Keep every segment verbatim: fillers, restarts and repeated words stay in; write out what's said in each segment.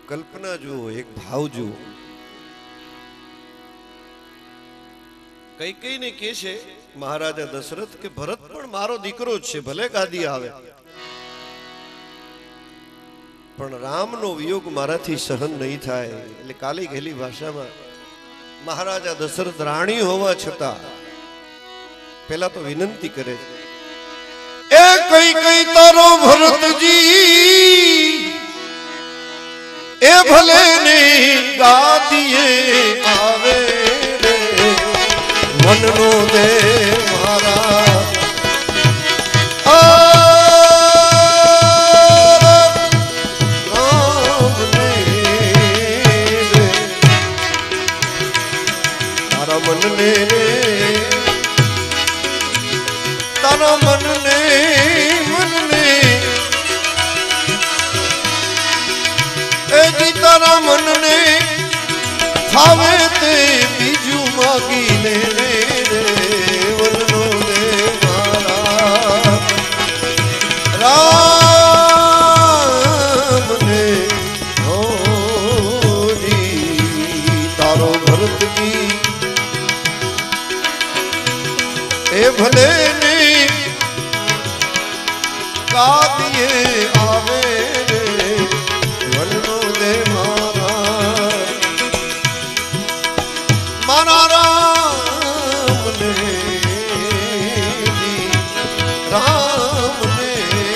कल्पना जुओ, एक भाव जुओ। कई कई ने कहे छे महाराजा दशरथ के भरत पण मारो दीकरो ज छे, भले गादी आवे पण रामनो वियोग माराथी सहन नहीं थाय। એટલે કાલી ગેલી ભાષામાં મહારાજા દશરથ રાણી હોવા છતાં પહેલા તો વિનંતી કરે છે, એ કઈ કઈ તારો ભરતજી એ ભલે ને ગાદીએ આવે રે, વનનો દે મારા मन ने तारा मन ने मन ने ए जी तारा मन ने थावे ते बीजू मागी ले रे, वननो दे मारा राम ने हो जी तारो भरत जी ए भले ने गादिए आवे रे, वननो दे मारा मारा राम ने राम ने।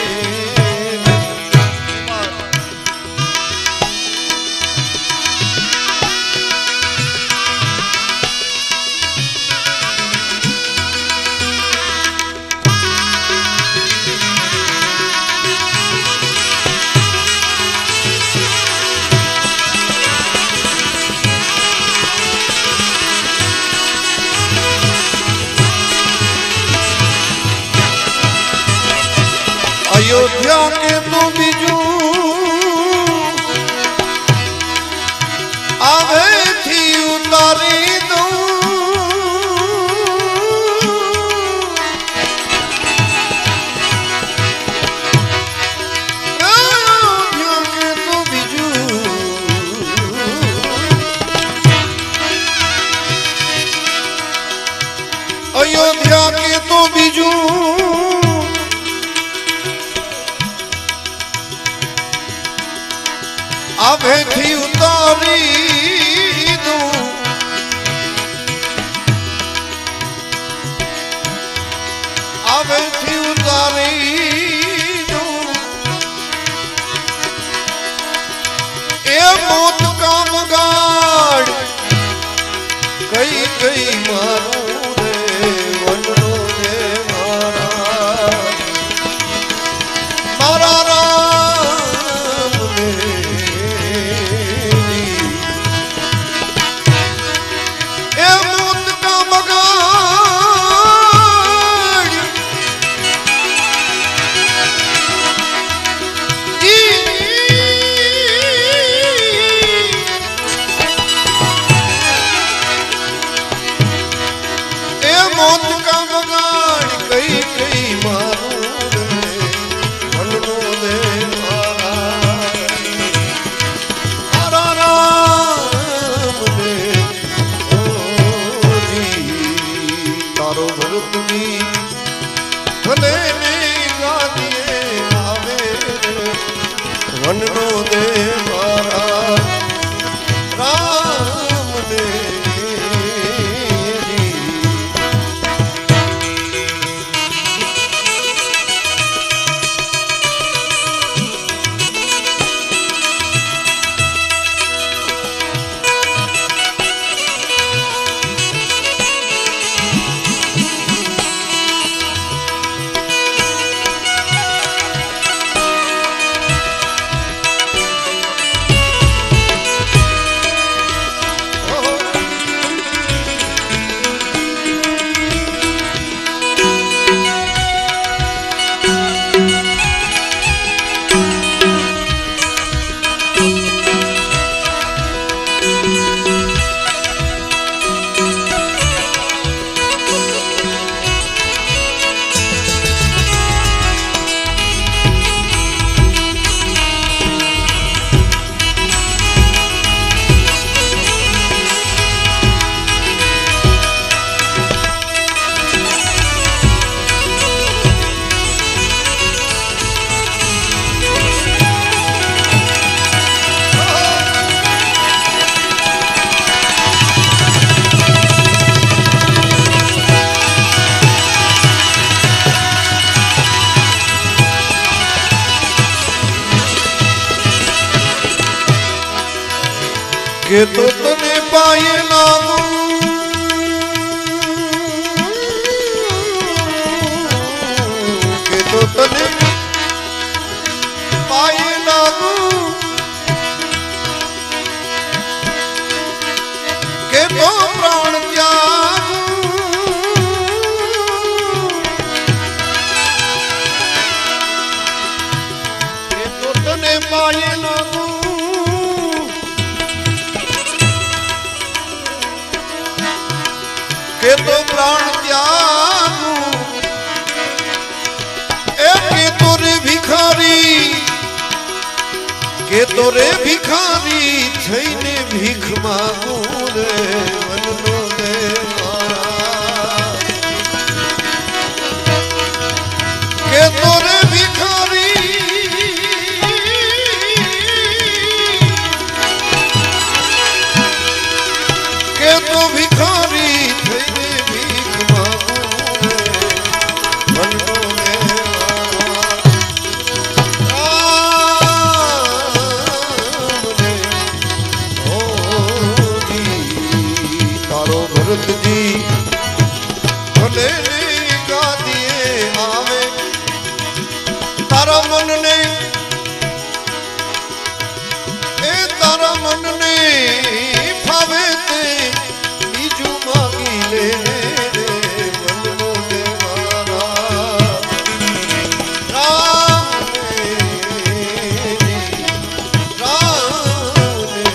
अयोध्या के तो बीजू आवे थी उतारी दो, अयोध्या के तो बीजू अयोध्या के तो बीजू आवे थी उतारी दूं, आवे थी उतारी दूं, ए मौत का मगाड़ कई कई मारू रे, वननो दे मारा मारा राम ने मौत का बगाड़ कई कई मारू रे, वननो दे मारा मारा राम ने ओ जी तारो भरत जी भले ने गादिए आवे रे, वननो दे मारा राम ने। के तो तने पाए लागू के तो तने पाए लागू के तो प्राण त्यागू के तो तने पाए लागू के तो प्राण त्यागू के तो रे भिखारी के तो रे भिखारी थईने भीख मांगू रे वननो दे मारा के तो रे भिखारी के तो भिखारी थईने भीख मांगू रे वननो दे भरत जी भले ने गा दिए आवे तारा मन ने ए तारा मन ने फावे ते बीजू मांगी ले रे वननो दे मारा राम ने राम ने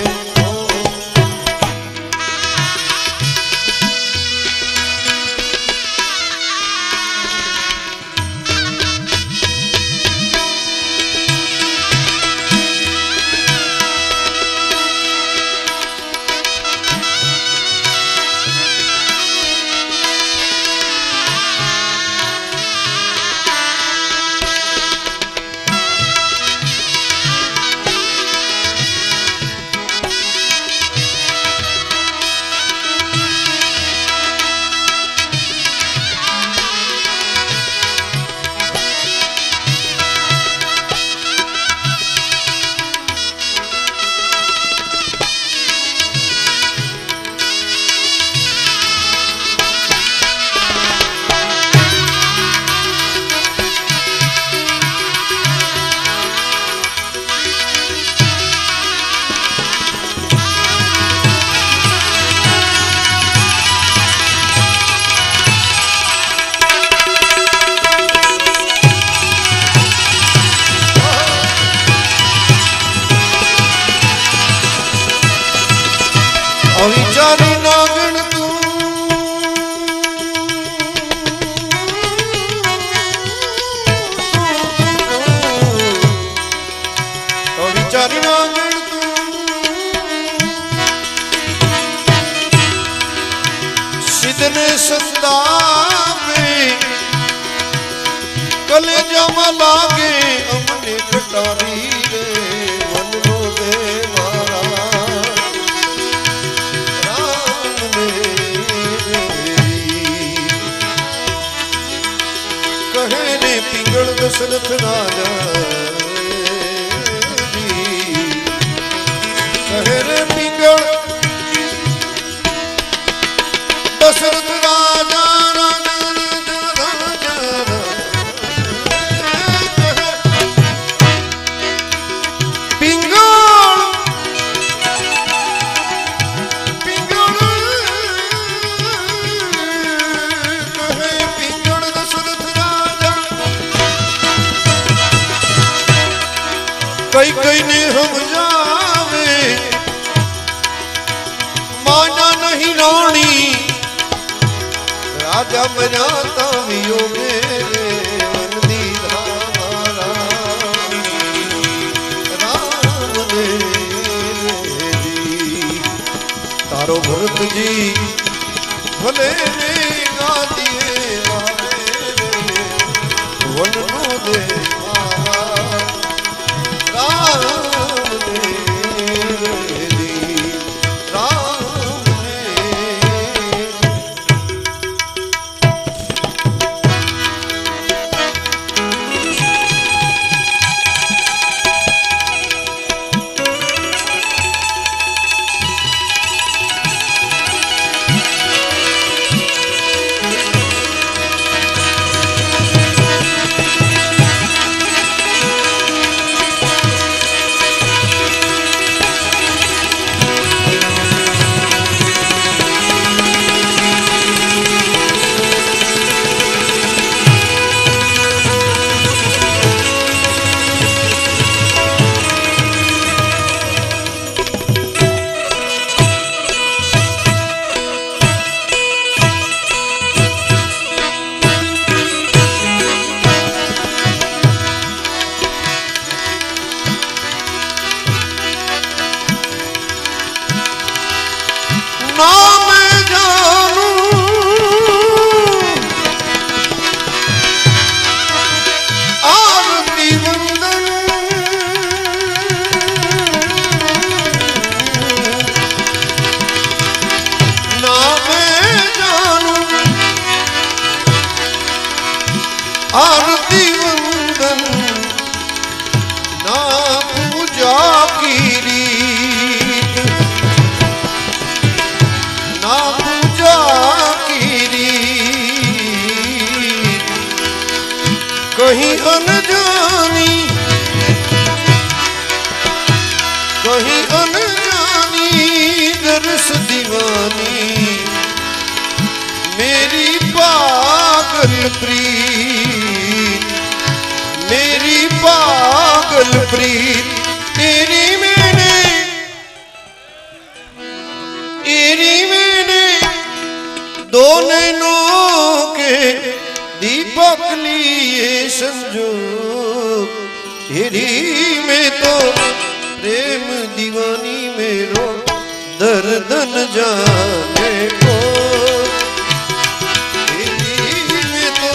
अविचारी नागण तू अविचारी नागण तू सिद्धने सत्ता में कले जमा लागे अमने कटारी रे वननो दे मारा कहे ने पिंगल दशरथ राजा कहे रे पिंगल दशरथ राजा कई कई ने हम जावे माना नहीं रानी राजा मनाता वियोगे वंदी धारा राम ने तारो भरत जी भले ने गा दिए वननो दे राम ने राम ने कहीं अनजानी दरस दीवानी मेरी पागल प्रीत, मेरी पागल प्रीत तेरी मैंने तेरी मैंने दो नैनों के दीपक लिए संजोग तेरी में तो प्रेम दीवानी मेरो दर्द न जाने को, तेरी में तो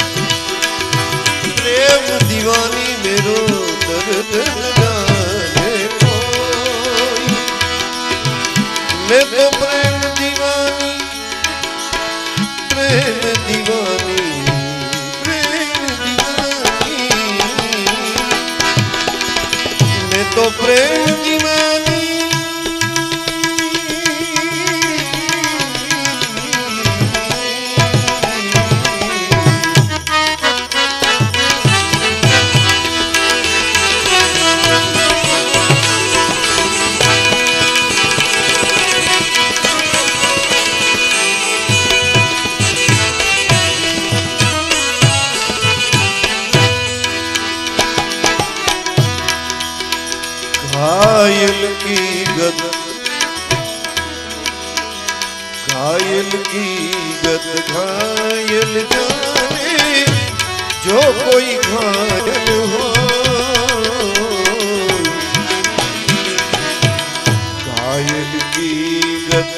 प्रेम दीवानी मेरो दर्द न जाने को। मैं तो प्रेम दीवानी प्रेम दीवानी प्रेम दीवानी मैं तो प्रेम दीवानी। घायल की गत घायल की गत घायल जाने जो कोई घायल हो, घायल की गत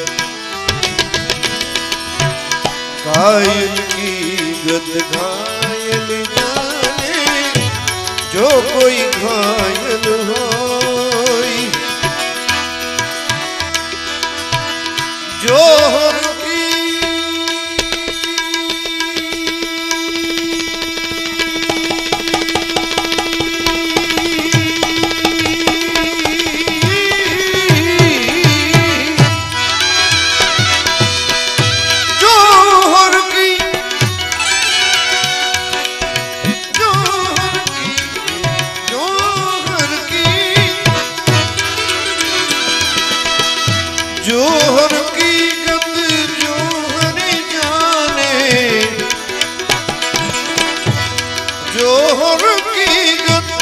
घायल की गत घायल जाने जो कोई घायल हो, जोहर की जोहर की जोहर की जोहर की जोहर की गत जोहर जाने जोहर की गत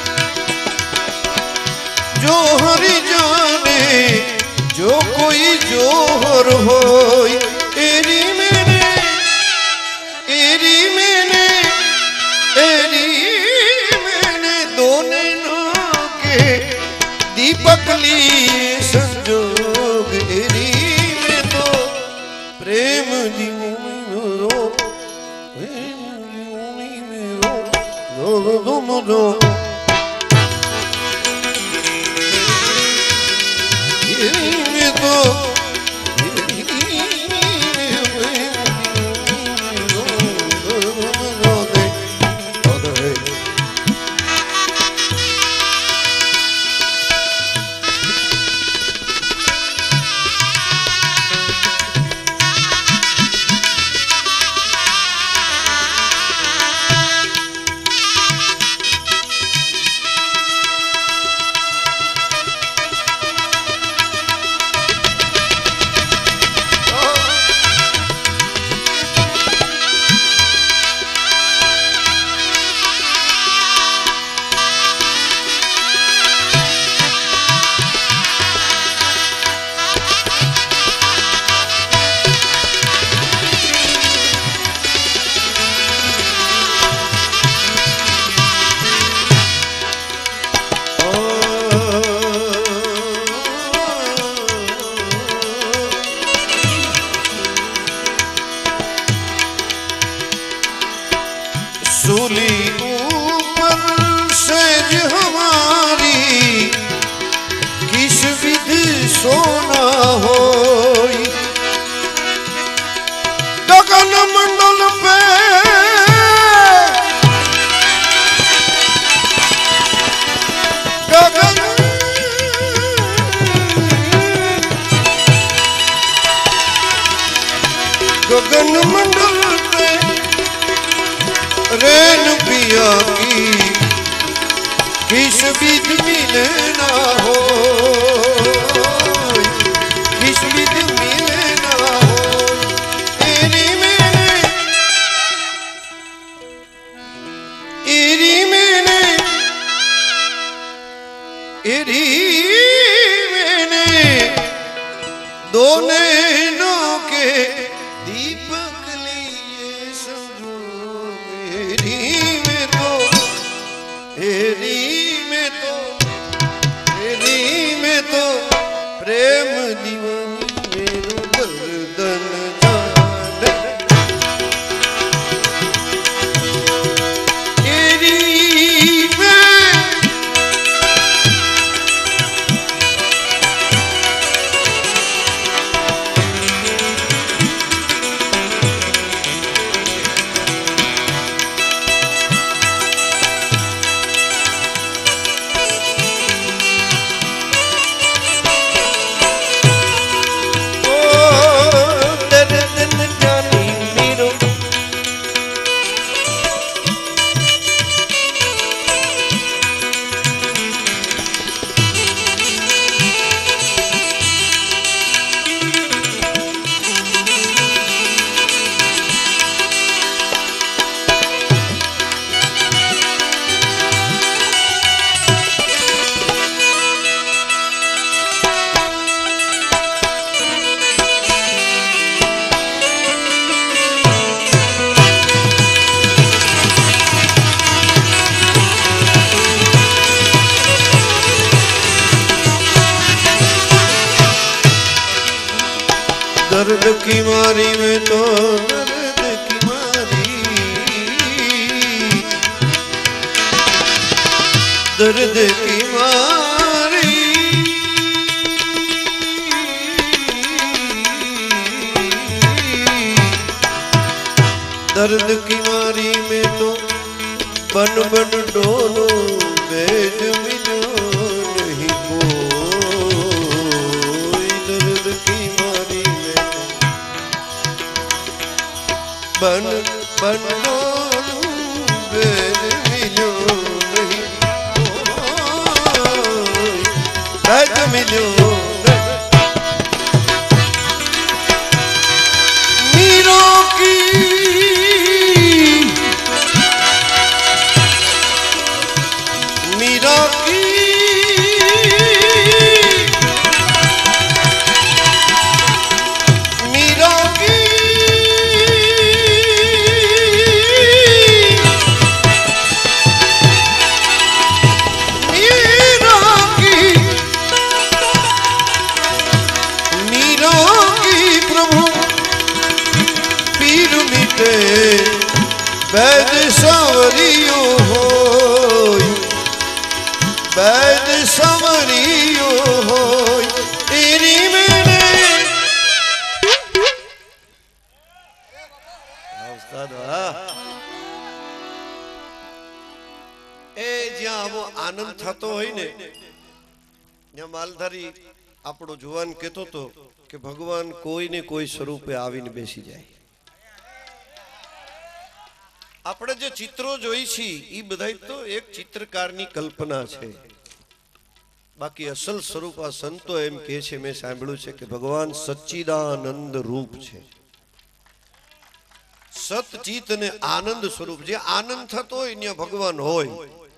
जोहर जाने जो कोई जोहर होय तेरी मैंने तेरी मैंने तेरी मैंने दो नैनों के दीपक लिए संजोग तेरी में तो प्रेम दीवानी मेरो प्रेम दीवानी मेरो दो दो दो दो तेरी में तो सूली ऊपर सेज हमारी किस विधि सोना होई, गगन मंडल पे गगन गगन मंडल पे रेन पिया की किस विध मिलना हो, किस विध मिलना हो, एरी मैंने एरी मैंने एरी मैंने दो नैनों के दीपक लिए समझो, मेरी में तो एरी में तो एरी में तो प्रेम दीवानी मेरो दर्दन जाने, एरी में दर्द की मारी में तो दर्द की मारी, दर्द की मारी, दर्द की मारी में तो बन बन डोलो बेद मिलो नहीं कोई, दर्द की मारी में तो बन बन डोलो बेद मिलो नहीं कोई, बेद मिलो मीरों की मीरा की मीरा की मीरा की मीरा की प्रभु पीर मिटे वैद सांवरियो हो, वैद सांवरियो हो, एरी मैंने उस्ताद वाह। ए જ્યાં આવો આનંદ થતો હોય ને, ત્યાં માલધારી આપણો જુવાન કહેતો હતો કે ભગવાન કોઈ ને કોઈ સ્વરૂપે આવીને બેસી જાય. આપણે જે ચિત્રો જોઈ છે એ બધા તો એક ચિત્રકારની કલ્પના છે, બાકી અસલ સ્વરૂપ આ સંતો એમ કહે છે, મેં સાંભળ્યું છે કે ભગવાન સચ્ચિદાનંદ રૂપ છે, સતચિત અને આનંદ સ્વરૂપ. જે આનંદ થતો હોય ત્યાં ભગવાન હોય.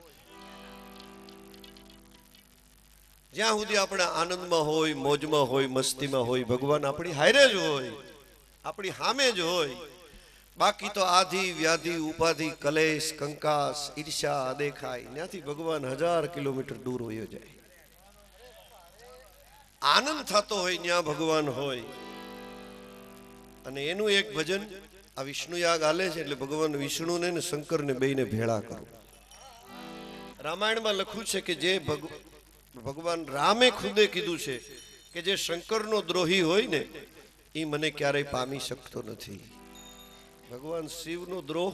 જ્યાં સુધી આપણે આનંદમાં હોય, મોજમાં હોય, મસ્તીમાં હોય, ભગવાન આપણી હારે જ હોય, આપણી સામે જ હોય. બાકી તો આધિ વ્યાધિ ઉપાધિ કલેશ કંકાસ ઈર્ષા દેખાય ત્યાંથી ભગવાન હજાર કિલોમીટર દૂર હોયો જાય. આનંદ થતો હોય ત્યાં ભગવાન હોય. અને એનું એક ભજન આ વિષ્ણુ યાગ આલે છે, એટલે ભગવાન વિષ્ણુને ને શંકરને બેયને ભેળા કરો. રામાયણમાં લખ્યું છે કે જે ભગવાન રામે ખુદે કીધું છે કે જે શંકરનો દ્રોહી હોય ને એ મને ક્યારેય પામી શકતો નથી. ભગવાન શિવનો દ્રોહ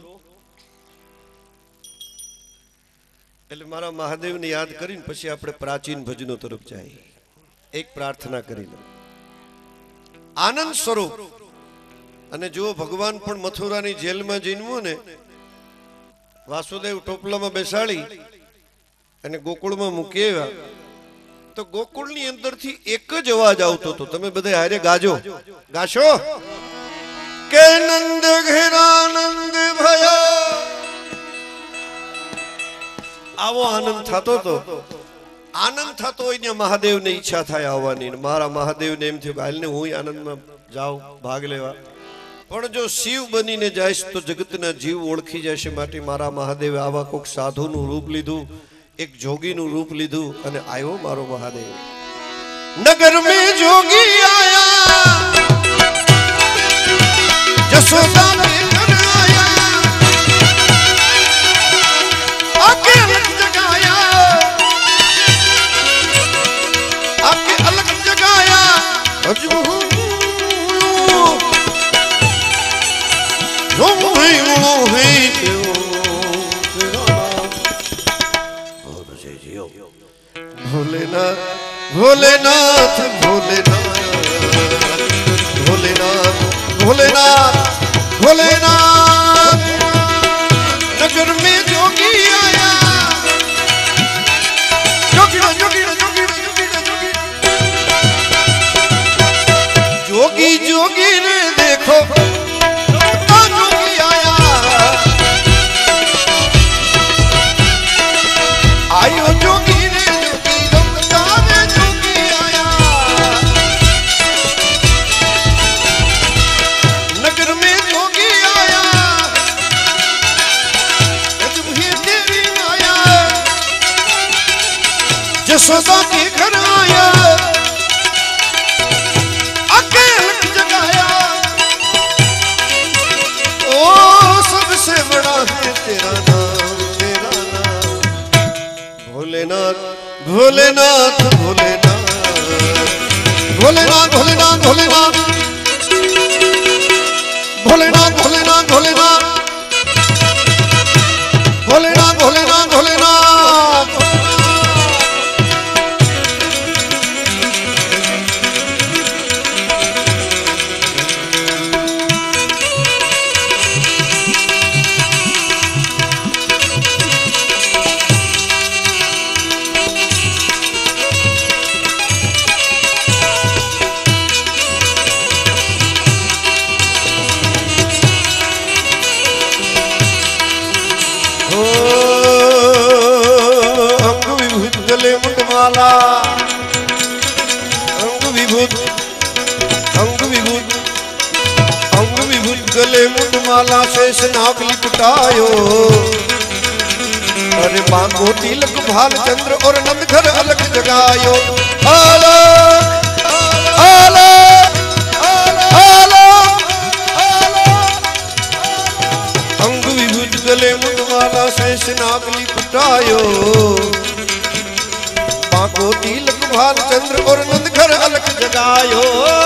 એટલે મારા મહાદેવને યાદ કરીને પછી આપણે પ્રાચીન ભજનો તરફ જઈએ. એક પ્રાર્થના કરી લો. આનંદ સ્વરૂપ. અને જો ભગવાન પણ મથુરાની જેલમાં જન્મો ને, વાસુદેવ ટોપલામાં બેસાડી અને ગોકુળમાં મૂકી આવ્યા તો ગોકુળની અંદરથી એક જ અવાજ આવતો હતો. તમે બધા હારે ગાજો, ગાશો કે નંદ ઘેરાનંદ ભયા. આવો આનંદ થતો હતો. આનંદ થતો હોય ને મહાદેવને ઈચ્છા થાય આવવાની. મારા મહાદેવને એમ થયું હાલ ને હું આનંદમાં જાઉં ભાગ લેવા. પણ જો શિવ બનીને જાય તો જગતના જીવ ઓળખી જશે. માટે મારા મહાદેવે આવા કોઈક સાધુનું રૂપ લીધું, એક જોગીનું રૂપ લીધું અને આવ્યો મારો મહાદેવ. નગર મેં જોગી આયા, જશોદા ને ઘર આયા, આકે અલગ જગાયા, આકે અલગ જગાયા. હજુ भोलेनाथ भोलेनाथ भोलेनाथ भोलेनाथ भोलेनाथ भोलेनाथ नगर में जोगी आया. जोगी जोगी जोगी जोगी जोगी ने देखो जोगी आया. आयो जोगी जशोदा के घर आया, अकेले जगाया. ओ सबसे बड़ा है तेरा नाम, तेरा नाम. भोलेनाथ भोलेनाथ भोलेनाथ भोलेनाथ भोलेनाथ भोलेनाथ भोलेनाथ भोलेनाथ भोलेनाथ भोलेनाथ भोलेनाथ भोलेनाथ. अंग विभूत अंग विभूत अंग विभूत गले मुंडमाला शेष नाग लिपटायो. अरे बांगो तिलक भाल चंद्र और नंदघर अलग जगायो. अलग अलग अलग अंग विभूत गले मुंडमाला शेष नाग लिपटायो. को तिलक भाल चंद्र और नंदघर अलग जगायो.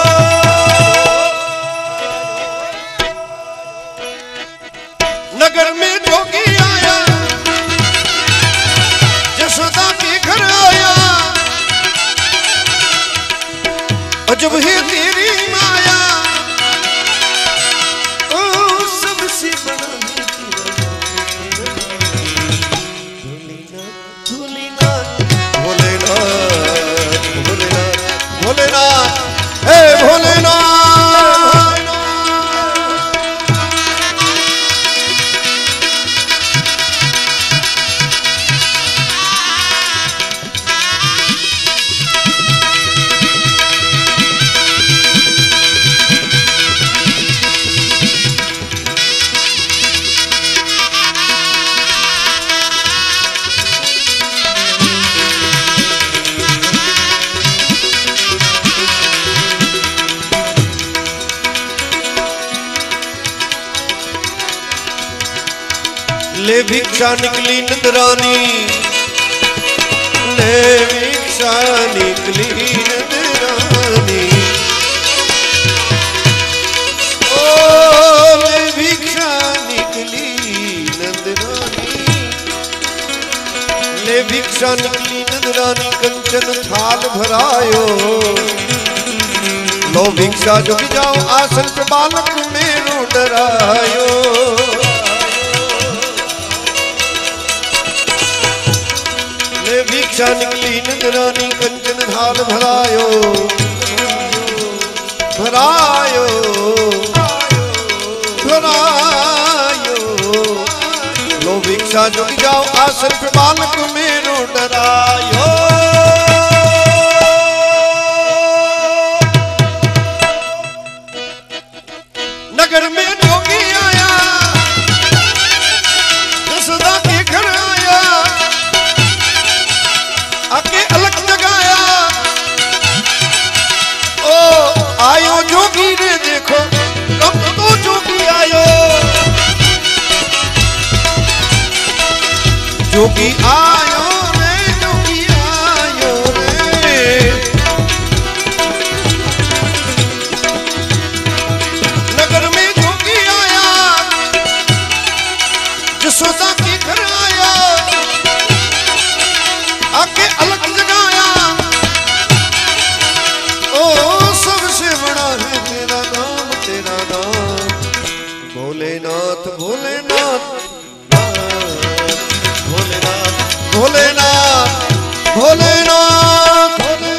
नगर में जोगी आया, जशोदा के घर आया. अजब है तेरी माया, ओ सबसे बड़ा है भोलेनाथ. हे भोलेनाथ ले भिक्षा निकली नंदरानी, ले भिक्षा निकली नंदरानी. ओ ले भिक्षा निकली नंदरानी, ले भिक्षा निकली नंदरानी. कंचन थाल भरायो, लो भिक्षा जो भी जाओ आसन पे बालक मेरो डरायो. ले भिक्षा निकली नजरानी कंचन थाल भरायो भरायो भरायो लो भिक्षा झुक जाओ आसन पे बालक मेरो डरायो नगर में जोगी आया जसोदा के घर आया आके अलग जगाया ओ आयो जोगी ने देखो कब तो जोगी आयो जोगी आयो रे जोगी आयो रे नगर में जोगी आया जसोदा के घर आया आके अलग जगाया ओ सबसे बड़ा है तेरा नाम तेरा नाम भोलेनाथ भोलेनाथ भोलेनाथ भोलेनाथ भोलेनाथ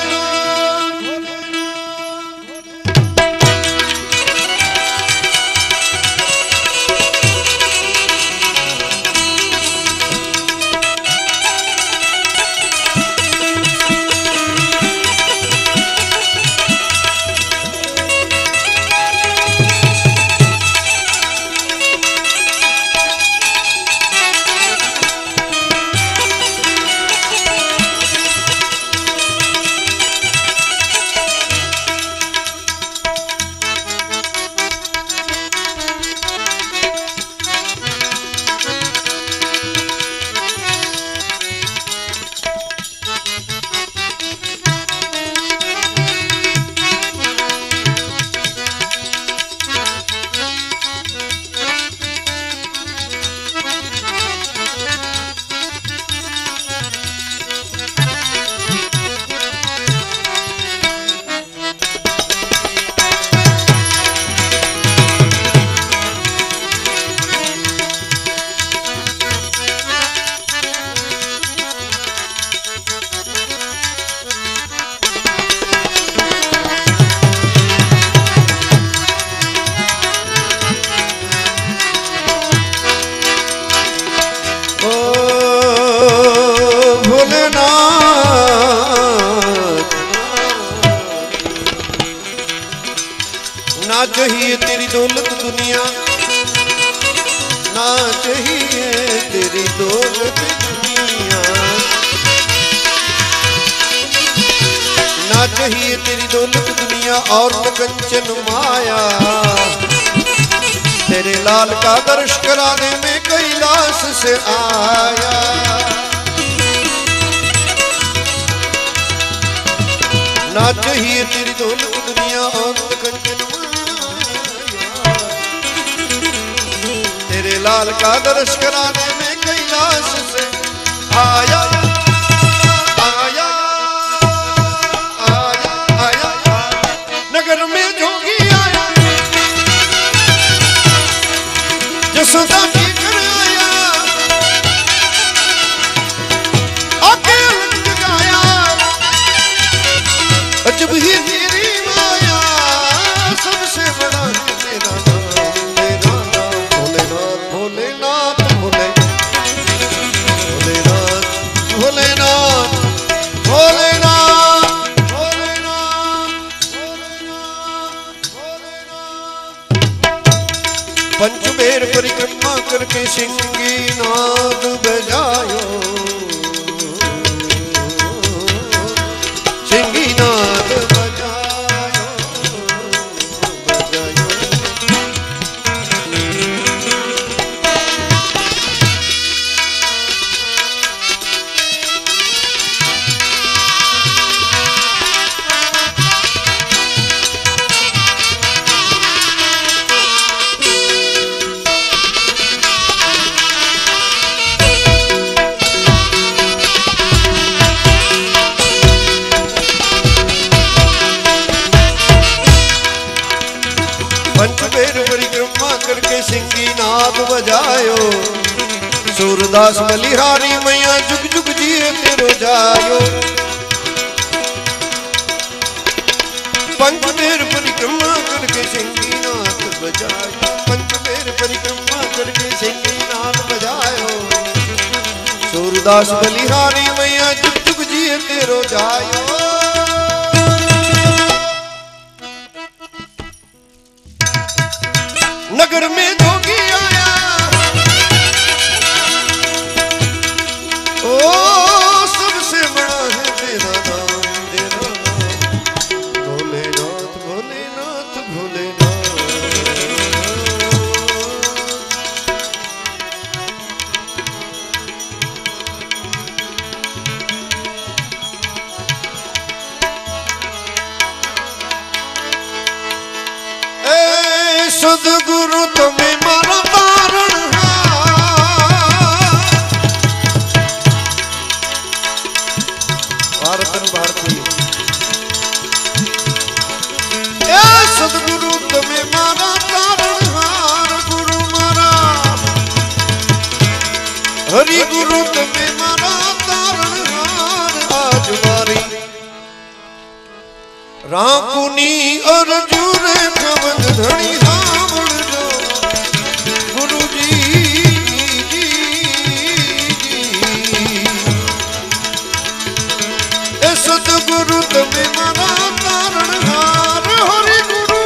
ना चाहिए तेरी दौलत दुनिया ना चाहिए तेरी दौलत दुनिया ना चाहिए तेरी दौलत दुनिया और न कंचन माया तेरे लाल का दर्श कराने में कैलाश से आया ना चाहिए तेरी दौलत दुनिया और न कंचन तेरे लाल का दर्श कराने में कैलाश से आया आया आया आया नगर में जोगी आया जसोदा के घर आया आके अलग जगाया अजब ही तेरी माया सबसे बड़ा है तेरा नाम तेरा नाम भोलेनाथ भोलेनाथ भोले भोलेनाथ भोलेनाथ भोलेनाथ भोलेनाथ भोलेनाथ पंचमेर परिक्रमा करके सिंगी नाद बजायो सिंगी नाद बजायो बजायो सूरदास बलिहारी मैया जुग जुग जिए तेरो जायो। पंच बेर परिक्रमा करके सिंगी नाथ बजायो। पंच बेर परिक्रमा करके सिंगी नाथ बजायो। सूरदास बलिहारी मैया जुग जुग जिए तेरो जायो। नगर में जोगी आया ओ सबसे बड़ा है तेरा नाम, तेरा नाम भोलेनाथ भोलेनाथ भोलेनाथ। ए सदगुरु तुम्हें मारा तारण भारतन भारती। ए सदगुरु तुम्हें मारा तारण हार। गुरु मारा हरि गुरु तुम्हें मारा तारण हार। आज मारी राकुनी अर्जुन खबन धनी हावड़ जो गुरु जी जी ए सतगुरु तुम्हें मारा तारण हार। हरि गुरु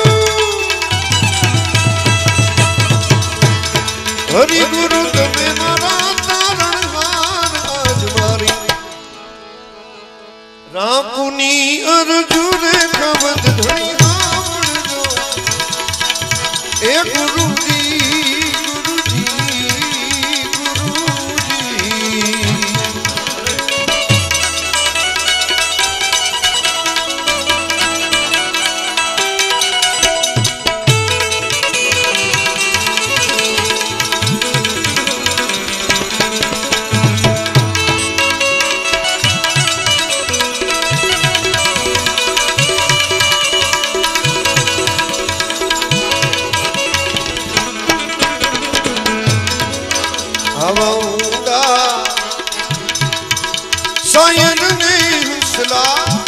हरि गुरु तुम्हें मारा तारण हार। आज मारी राकुनी अर्जुन खबन धनी हावड़ जो ए गुरु जी गुरु जी गुरु जी। हवाऊंगा सायन ने हौसला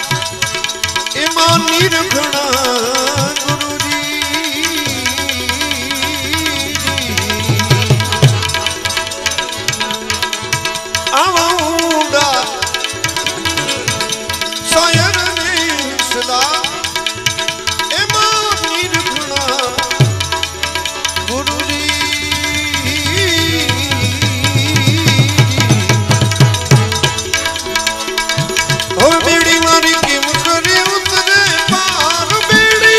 ईमानी रखना गुरु जी। हवाऊंगा सायन ने हौसला ईमानी रखना गुरु जी। बेड़ी मारी की मुकरे उतरे पार। बेड़ी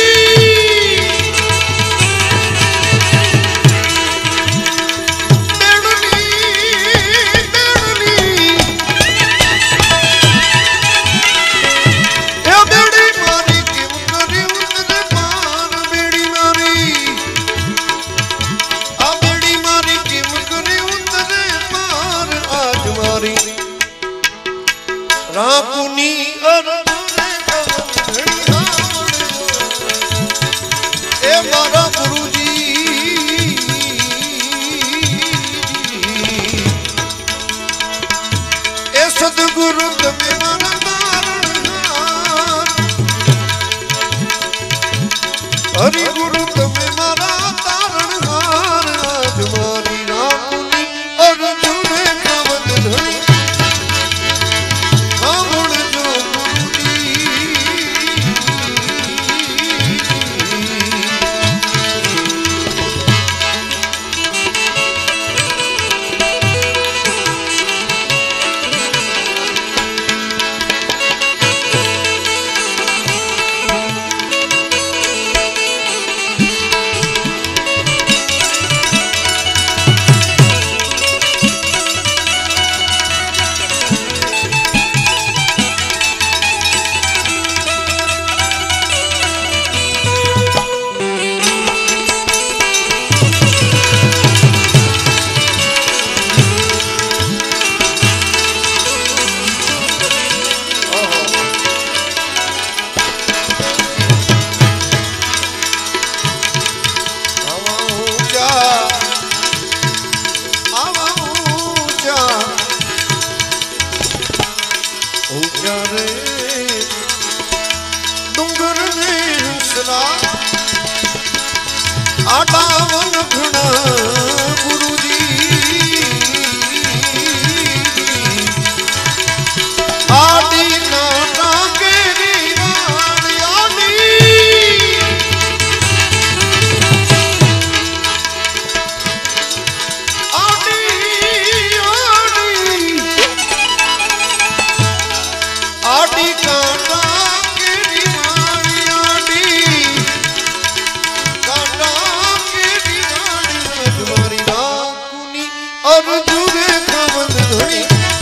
आडावन घना गुरुजी आडी नाटा के दीवान आडी आडी आडी आडी काटा के दीवान आडी काटा के दीवान तुम्हारी राकुनी अर्जुन कमल धनी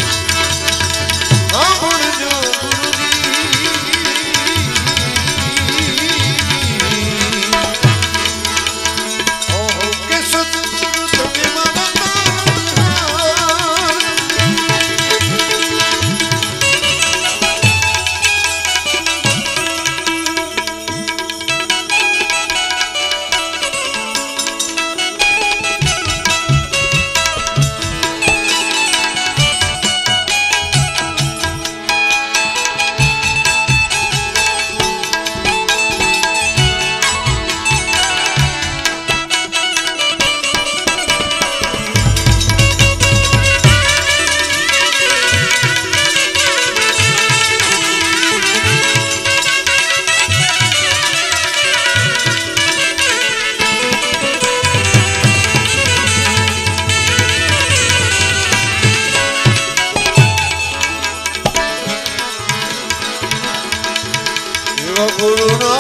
गुरुना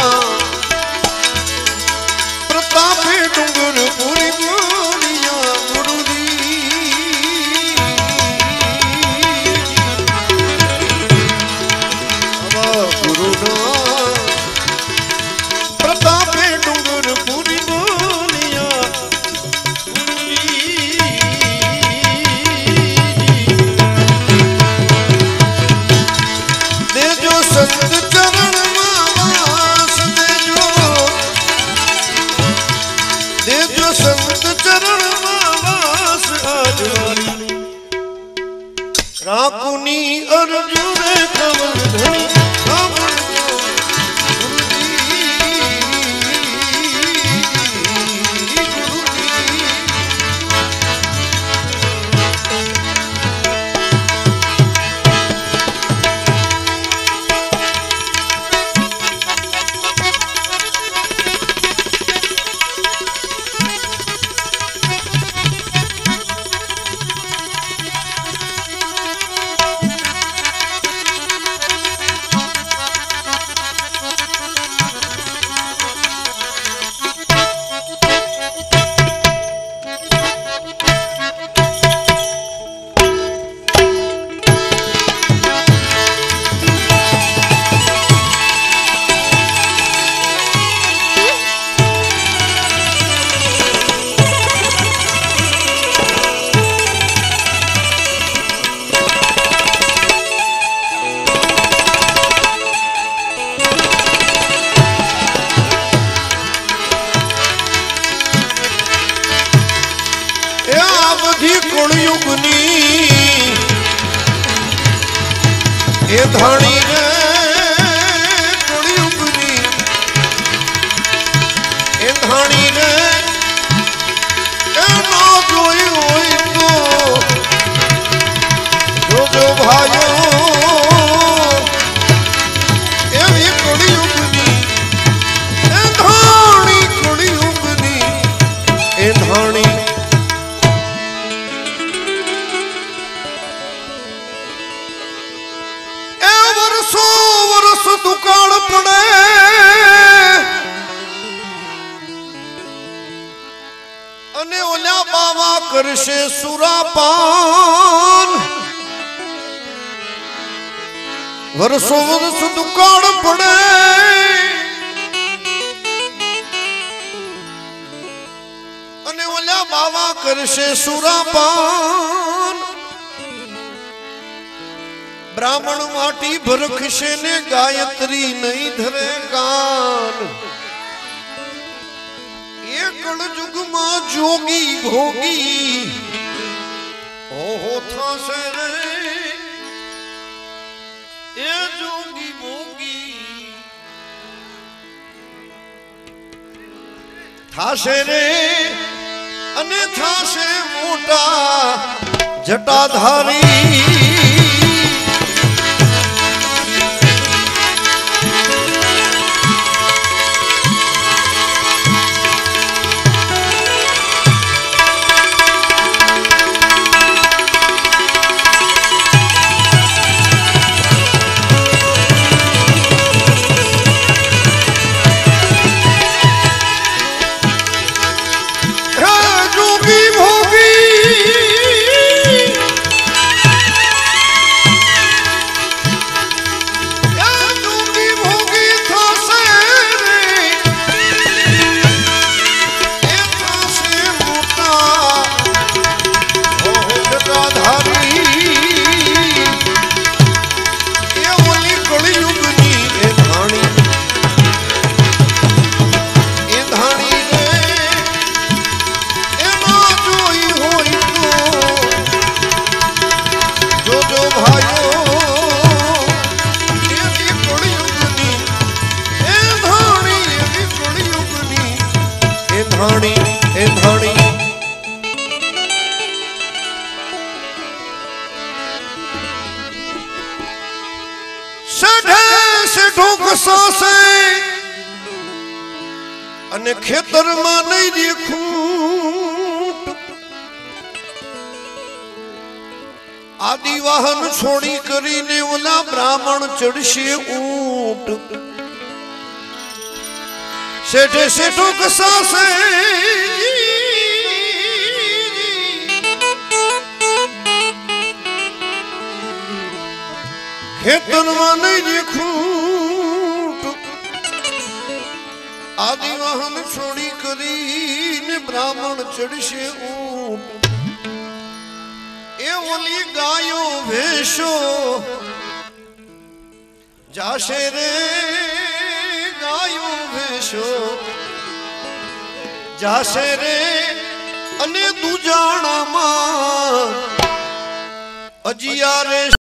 प्रतापे डूंगर पूरी बोलिया गुरुजी गुरुना प्रतापे डूंगर पूरी बोलिया दे जो संत चरण संत चरण वास आजवारी राकुनी अर्जुन कमल धनी युगनी ए धाणी रे युगनी ए धाणी रे ए ना जोई होई तो जो जो भाइयों ए भी कुड़ी युगनी ए धाणी कुड़ी युगनी ए धाणी दुकान पड़े अने ओल्या बावा करशे सुरापान वर्षो वर्ष दुकान पड़े अने ओल्या बावा करशे सुरापान ब्राह्मण माटी भरखशे ने गायत्री नहीं धरे कान ये कल युग मां जोगी भोगी ओहो था से रे ये जोगी भोगी થાશે રે અને થાશે મોટા જટાધારી અને ખેતરમાં નહીં દેખું આદિ વાહન છોડી કરીને ઓલા બ્રાહ્મણ ચડશે ઊંટ શેઠે શેઠો કસાશે ખેતરમાં નહીં દેખું આદિ વાહન છોડી કરીને બ્રાહ્મણ ચડશે ઊંટ એ ઓલી ગાયો ભેંસો જાશે રે ગાયો ભેંસો જાશે રે અને દુજાણામાં અજિયારે